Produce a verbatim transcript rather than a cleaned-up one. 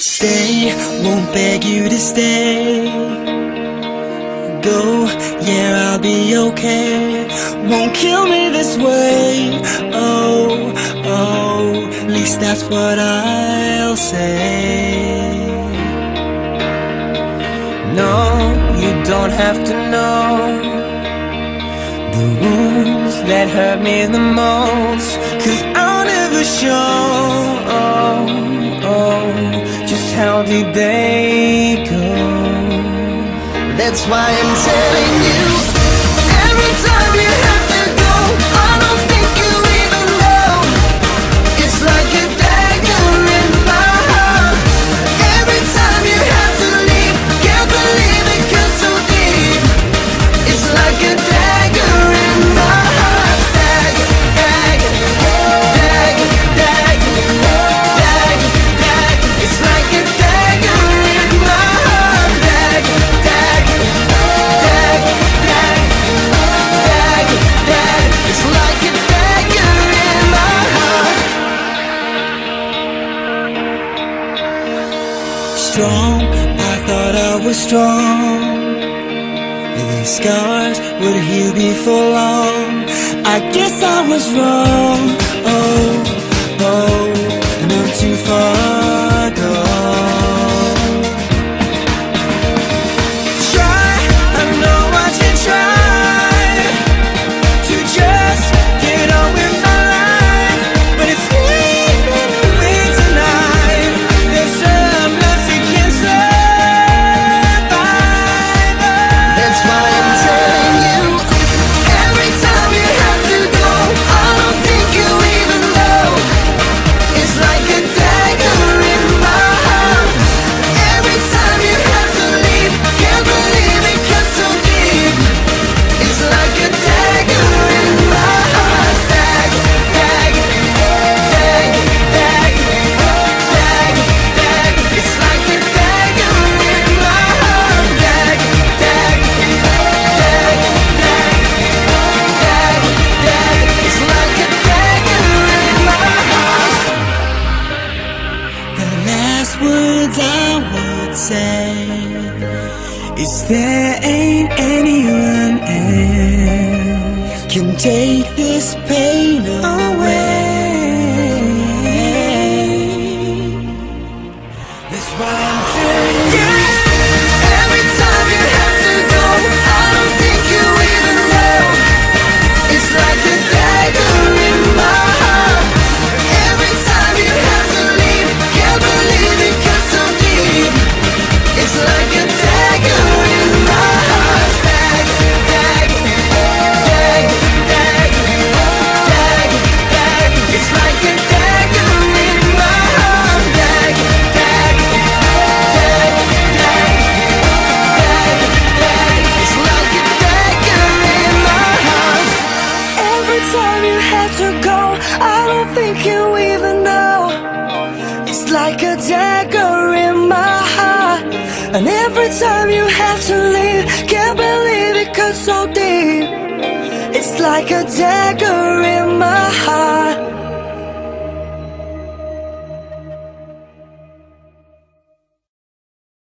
Stay, won't beg you to stay. Go, yeah, I'll be okay. Won't kill me this way. Oh, oh, at least that's what I'll say. No, you don't have to know the wounds that hurt me the most, 'cause I'll never show oh, oh, just how deep they go. That's why I'm telling you, every time you have to go, I don't think you even know. It's like a dagger in my heart. Every time you have to leave, can't believe it cuts so deep. It's like a dagger in my heart. Dagger, dagger, dagger, dagger, dagger, dagger. It's like a dagger in my heart. Dagger, dagger, dagger, dagger, dagger. It's like a dagger in my heart. Strong, I thought I was strong. These scars would heal before long. I guess I was wrong. Oh, oh, and I'm too far gone. Try, I know I should try to just get on with my life, but it's sleeping away tonight. There's some love that can survive. That's why I'm telling you, every time you have to go, I don't think you even know. It's like a dagger in my heart. Every time you have to leave, can't believe it cuts so deep. It's like a dagger in my heart. Dagger, dagger, dagger, dagger, dagger, dagger. It's like a dagger in my heart. Dagger, dagger, dagger, dagger, dagger, dagger. It's like a dagger in my heart. The last words I would say is there ain't anyone else can take this pain away. That's why I'm telling you, every time you have to go, I don't think you even know. It's like a dagger in my heart. Every time you have to leave, can't believe it cuts so deep. It's like a dagger in my heart. Dagger, dagger, dagger, dagger, dagger, dagger. It's like a dagger in my heart. Dagger, dagger, dagger, dagger, dagger. It's like a dagger in my heart. Every time you have to go, I don't think you even know. It's like a dagger in my heart. And every time you have to leave, can't believe it cuts so deep. It's like a dagger in my heart.